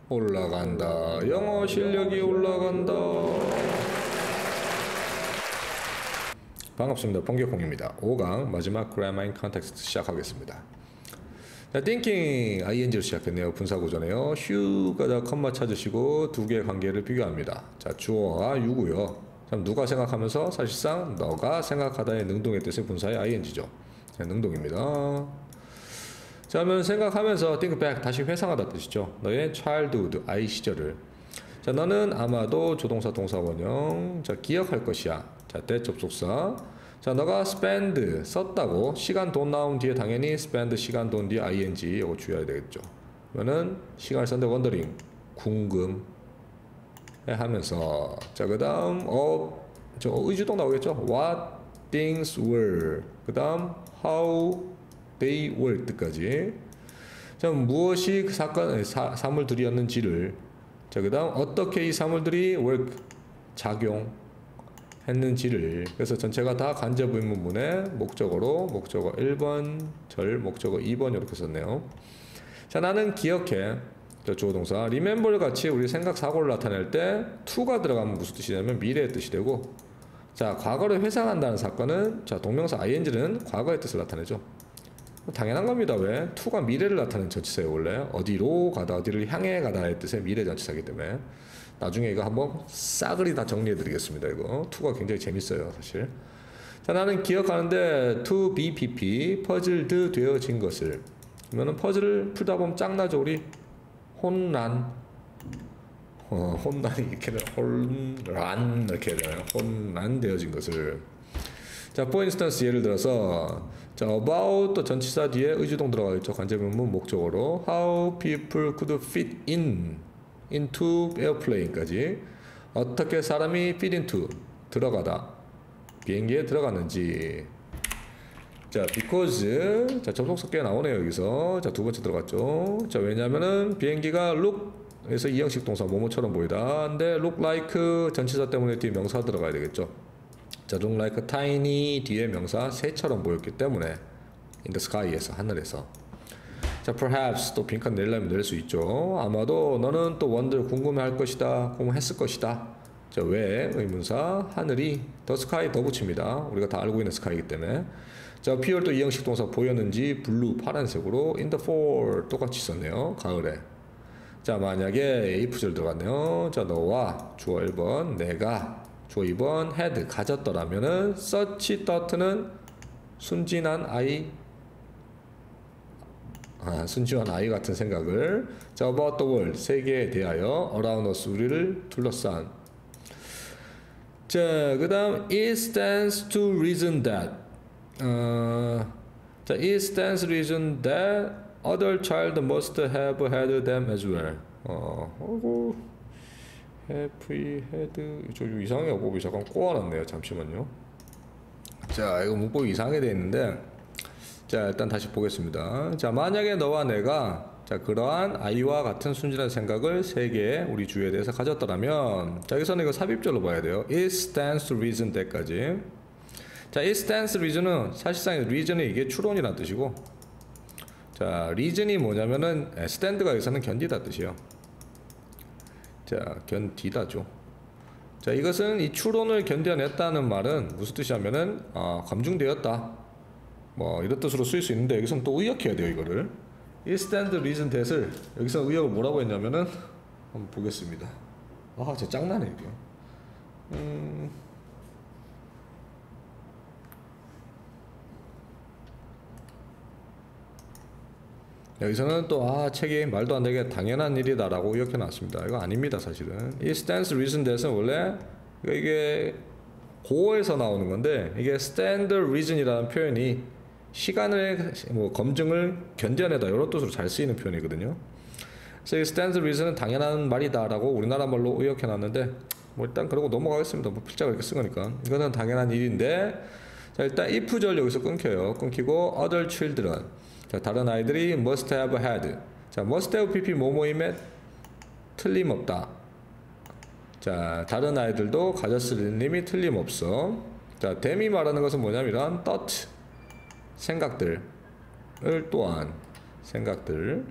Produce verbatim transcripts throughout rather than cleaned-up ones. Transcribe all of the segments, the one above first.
올라간다. 영어 실력이 올라간다. 반갑습니다. 펑격콩입니다. 오 강 마지막 Grammar in Context 시작하겠습니다. 자, thinking ing로 시작했네요. 분사구조네요. 휴가다 컴마 찾으시고 두 개의 관계를 비교합니다. 자, 주어와 유고요. 그럼 누가 생각하면서 사실상 너가 생각하다의 능동의 뜻의 분사의 ing죠. 자, 능동입니다. 자, 그러면 생각하면서 think back 다시 회상하다 뜻이죠. 너의 childhood 아이 시절을. 자, 너는 아마도 조동사 동사 원형. 자, 기억할 것이야. 자, 대 접속사. 자, 너가 spend 썼다고 시간 돈 나온 뒤에 당연히 spend 시간 돈 뒤에 ing 이거 주의해야 되겠죠. 그러면은 시간을 썼는데 wondering 궁금해 하면서 자, 그 다음 어, 저 의주동 나오겠죠. what things were 그 다음 how they were 뜻까지. 자, 무엇이 그 사건 사, 사물들이었는지를. 자, 그 다음 어떻게 이 사물들이 work 작용 했는지를. 그래서 전체가 다 간접 의문문의 목적어로 목적어 일 번 절 목적어 이 번 이렇게 썼네요. 자, 나는 기억해. 자, 주어 동사 remember 같이 우리 생각 사고를 나타낼 때 to가 들어가면 무슨 뜻이냐면 미래의 뜻이 되고, 자, 과거를 회상한다는 사건은 자, 동명사 ing는 과거의 뜻을 나타내죠. 당연한 겁니다. 왜? to가 미래를 나타내는 전치사예요. 원래 어디로 가다 어디를 향해 가다의 뜻의 미래 전치사이기 때문에. 나중에 이거 한번 싸그리 다 정리해 드리겠습니다. 이거 to가 굉장히 재밌어요 사실. 자, 나는 기억하는데 to be pp 퍼즐드 되어진 것을. 그러면은 퍼즐을 풀다 보면 짱나죠. 우리 혼란 어, 혼란이 이렇게 혼란 이렇게 되나요? 혼란 되어진 것을. 자, for instance 예를 들어서 자, about 또 전치사 뒤에 의주동 들어가겠죠. 관계문문 목적어로 how people could fit in into airplane까지. 어떻게 사람이 fit into 들어가다 비행기에 들어갔는지. 자, because 자, 접속사 꽤 나오네요. 여기서 자, 두 번째 들어갔죠. 자, 왜냐면은 비행기가 look 에서 이형식 동사 뭐뭐처럼 보이다. 근데 look like 전치사 때문에 뒤에 명사 들어가야 되겠죠. 자, look like tiny 뒤에 명사 새처럼 보였기 때문에 in the sky에서 하늘에서. 자, perhaps 또 빈칸 내려면 낼 수 있죠. 아마도 너는 또 wonder 궁금해할 것이다. 궁금했을 것이다. 자, 왜 의문사 하늘이 the sky 더 붙입니다. 우리가 다 알고 있는 sky이기 때문에. 자, appear 또 이형식 동사 보였는지 블루 파란색으로 in the fall 똑같이 썼네요. 가을에. 자, 만약에 if절 들어갔네요. 자, 너와 주어 일 번 내가 주어 이 번 had 가졌더라면은 such thought는 순진한 아이 아, 순진한 아이 같은 생각을. 자, about the world 세계에 대하여 around us 우리를 둘러싼. 자, 그 다음 it stands to reason that 어, 자, it stands to reason that other child must have had them as well. 어, 어이구 have had 저 이상해요. 문법이 잠깐 꼬아놨네요. 잠시만요. 자, 이거 문법이 이상하게 되어 있는데 자, 일단 다시 보겠습니다. 자, 만약에 너와 내가 자, 그러한 아이와 같은 순진한 생각을 세 개의 우리 주에 대해서 가졌더라면. 자, 여기서는 이거 삽입절로 봐야 돼요. It stands to reason that까지. 자, it stands to reason은 사실상 reason은 이게 추론이라는 뜻이고, 자, reason이 뭐냐면은 stand가 여기서는 견디다 뜻이에요. 자, 견디다죠. 자, 이것은 이 추론을 견뎌냈다는 말은 무슨 뜻이냐면은 아, 검증되었다. 뭐 이런 뜻으로 쓰일 수 있는데 여기서는 또 의역해야 돼요. 이거를 it stands to reason that을 여기서 의역을 뭐라고 했냐면은 한번 보겠습니다. 아, 진짜 짱나네 이거. 음. 여기서는 또 아, 책이 말도 안 되게 당연한 일이다 라고 의역해 놨습니다. 이거 아닙니다. 사실은 it stands to reason that은 원래 이게 고어에서 나오는 건데 이게 stand reason이라는 표현이 시간을 뭐 검증을 견뎌내다 이런 뜻으로 잘 쓰이는 표현이거든요. 그래서 이 stand reason은 당연한 말이다 라고 우리나라 말로 의역해 놨는데 뭐 일단 그러고 넘어가겠습니다. 뭐 필자가 이렇게 쓴 거니까. 이거는 당연한 일인데. 자, 일단 if절 여기서 끊겨요. 끊기고 other children 자, 다른 아이들이 must have had. 자, must have pp 뭐뭐임에 틀림없다. 자, 다른 아이들도 가졌을 님이 틀림없어. 자, them이 말하는 것은 뭐냐면 thought 생각들을 또한 생각들.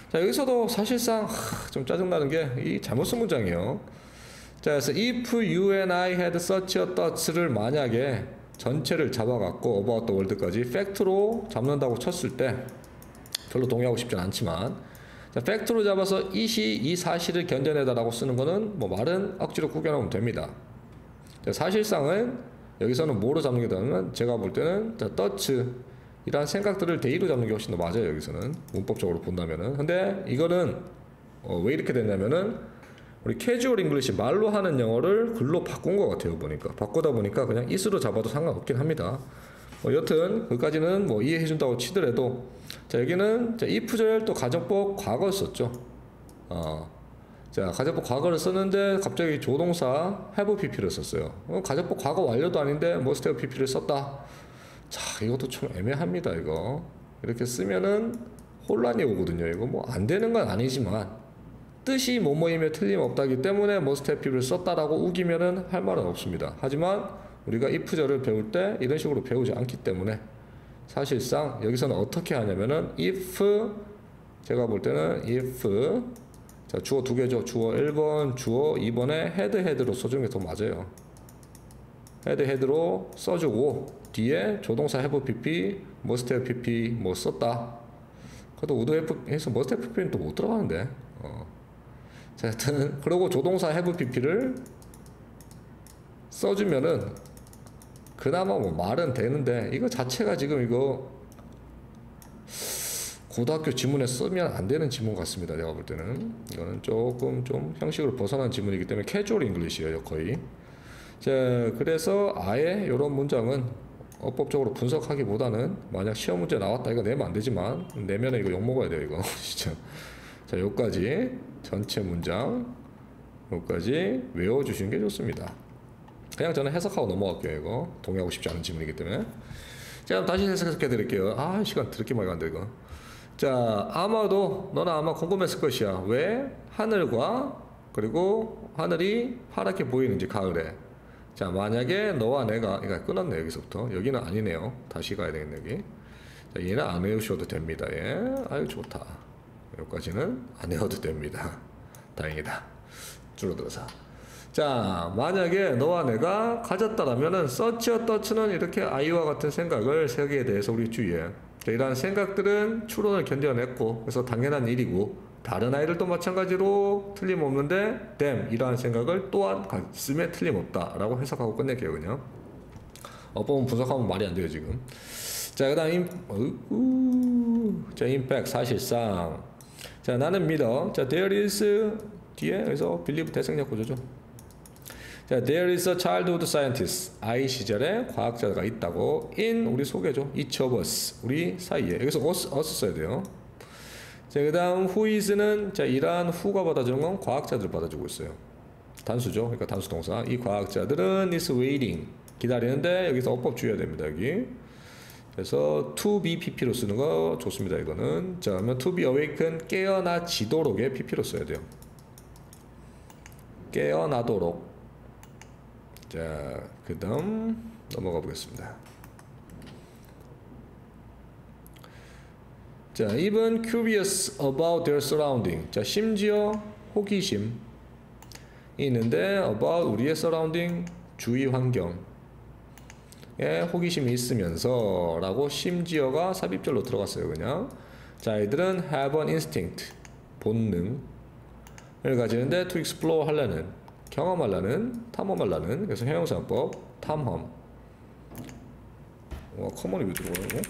자, 여기서도 사실상 하, 좀 짜증나는 게 이 잘못 쓴 문장이에요. 자, 그래서 if you and I had such a thought를 만약에 전체를 잡아갖고 about the world까지 팩트로 잡는다고 쳤을 때 별로 동의하고 싶진 않지만, 자, 팩트로 잡아서 이시 이 사실을 견뎌내다라고 쓰는 거는 뭐 말은 억지로 구겨놓으면 됩니다. 자, 사실상은 여기서는 뭐로 잡는 게 되냐면 제가 볼 때는 자, touch 이란 생각들을 대의로 잡는 게 훨씬 더 맞아요. 여기서는 문법적으로 본다면은. 근데 이거는 어, 왜 이렇게 됐냐면은 우리 캐주얼 잉글리시 말로 하는 영어를 글로 바꾼 것 같아요. 보니까 바꾸다 보니까 그냥 is로 잡아도 상관없긴 합니다. 뭐 여튼 그까지는 뭐 이해해준다고 치더라도, 자, 여기는 자, if절 또 가정법 과거를 썼죠. 어, 자, 가정법 과거를 썼는데 갑자기 조동사 have pp를 썼어요. 어, 가정법 과거 완료도 아닌데 must have pp를 썼다. 자, 이것도 좀 애매합니다. 이거 이렇게 쓰면은 혼란이 오거든요. 이거 뭐 안 되는 건 아니지만 뜻이 뭐뭐이며 틀림없다기 때문에 must have pp를 썼다라고 우기면은 할 말은 없습니다. 하지만 우리가 if절을 배울 때 이런 식으로 배우지 않기 때문에 사실상 여기서는 어떻게 하냐면은 if, 제가 볼 때는 if, 자, 주어 두 개죠. 주어 일 번, 주어 이 번에 head head로 써주는 게 더 맞아요. head head로 써주고 뒤에 조동사 have pp, must have pp 뭐 썼다. 그래도 would have 해서 must have pp는 또 못 들어가는데. 어. 자, 하여튼 그리고 조동사 have pp를 써주면은 그나마 뭐 말은 되는데, 이거 자체가 지금 이거 고등학교 지문에 쓰면 안 되는 지문 같습니다. 내가 볼 때는 이거는 조금 좀 형식으로 벗어난 지문이기 때문에 캐주얼 잉글리시예요, 거의. 자, 그래서 아예 이런 문장은 어법적으로 분석하기보다는 만약 시험 문제 나왔다 이거 내면 안 되지만 내면은 이거 욕 먹어야 돼요, 이거 진짜. 자, 여기까지 전체 문장 여기까지 외워주시는 게 좋습니다. 그냥 저는 해석하고 넘어갈게요. 이거 동의하고 싶지 않은 지문이기 때문에. 자, 그럼 다시 해석해 드릴게요. 아, 시간 드럽게 많이 간다 이거. 자, 아마도 너는 아마 궁금했을 것이야. 왜 하늘과 그리고 하늘이 파랗게 보이는지 가을에. 자, 만약에 너와 내가, 이거 끊었네 여기서부터. 여기는 아니네요. 다시 가야 되겠네 여기. 자, 얘는 안 외우셔도 됩니다. 예, 아유 좋다. 여기까지는 안 외워도 됩니다. 다행이다. 줄어들어서. 자, 만약에 너와 내가 가졌다라면은 서치와 터치는 이렇게 아이와 같은 생각을 세계에 대해서 우리 주위에. 자, 이러한 생각들은 추론을 견뎌냈고 그래서 당연한 일이고 다른 아이들도 마찬가지로 틀림없는데 them 이러한 생각을 또한 가슴에 틀림없다 라고 해석하고 끝낼게요. 그냥 어법은 분석하면 말이 안 돼요 지금. 자, 그 다음 자, impact 사실상. 자, 나는 믿어. 자, there is 뒤에 여기서 believe 대생략 구조죠. 자, there is a childhood scientist. 아이 시절에 과학자가 있다고. in 우리 소개죠. each of us 우리 사이에. 여기서 us, us 써야 돼요. 자, 그 다음 who is는 자, 이러한 who가 받아주는 건 과학자들 받아주고 있어요. 단수죠. 그러니까 단수 동사. 이 과학자들은 is waiting 기다리는데 여기서 어법 주의해야 됩니다. 여기. 그래서 to be pp로 쓰는 거 좋습니다. 이거는. 자, 그러면 to be awaken 깨어나지도록의 pp로 써야 돼요. 깨어나도록. 자, 그 다음 넘어가 보겠습니다. 자, even curious about their surrounding. 자, 심지어 호기심이 있는데 about 우리의 surrounding 주위 환경에 호기심이 있으면서 라고 심지어가 삽입절로 들어갔어요. 그냥. 자, 이들은 have an instinct 본능을 가지는데 to explore 하려는 경험하려는, 탐험하려는. 그래서 형용사법 탐험. 와, 커먼이 왜 들어가요?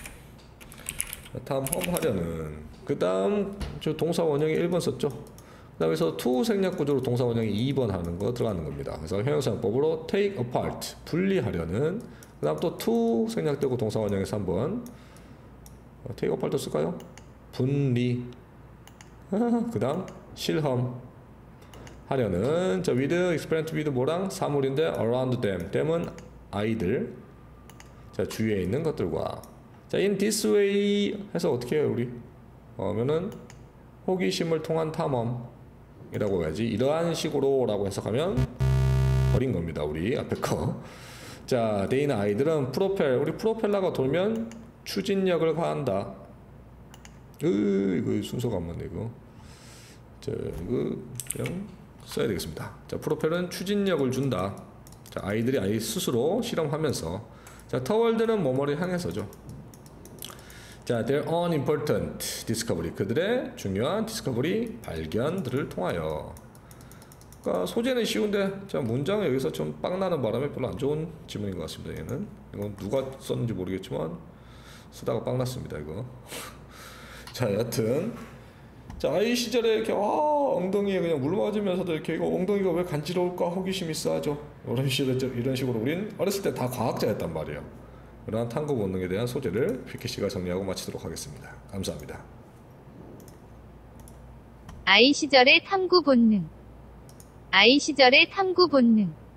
탐험하려는. 그 다음 저 동사 원형이 일 번 썼죠. 그 다음에서 to 생략 구조로 동사 원형이 이 번 하는 거 들어가는 겁니다. 그래서 형용사법으로 take apart 분리하려는. 그 다음 또 to 생략되고 동사 원형이 삼 번 take apart 쓸까요? 분리. 그 다음 실험 하려는. 자, with, experiment with 뭐랑 사물인데 around them. them은 아이들. 자, 주위에 있는 것들과. 자, in this way 해서 어떻게 해요, 우리? 어면은 호기심을 통한 탐험이라고 해야지. 이러한 식으로 라고 해석하면 버린 겁니다, 우리 앞에 거. 자, they는 아이들은 프로펠, 우리 프로펠러가 돌면 추진력을 가한다. 으, 이거 순서가 안 맞네 이거. 자, 이거 그냥 써야 되겠습니다. 자, 프로펠은 추진력을 준다. 자, 아이들이 아이 스스로 실험하면서. 자, toward는 뭐뭐를 향해서죠. 자, their own important discovery. 그들의 중요한 디스커버리 발견들을 통하여. 그러니까 소재는 쉬운데 자, 문장은 여기서 좀 빵나는 바람에 별로 안 좋은 지문인 것 같습니다. 얘는 이건 누가 썼는지 모르겠지만 쓰다가 빵났습니다 이거. 자, 여튼 자, 아이 시절에 이렇게 아, 엉덩이에 그냥 물 맞으면서도 이렇게 이거 엉덩이가 왜 간지러울까 호기심이 있어하죠. 이런 식으로 이런 식으로 우린 어렸을 때 다 과학자였단 말이에요. 그러한 탐구 본능에 대한 소재를 피케 씨가 정리하고 마치도록 하겠습니다. 감사합니다. 아이 시절의 탐구 본능. 아이 시절의 탐구 본능.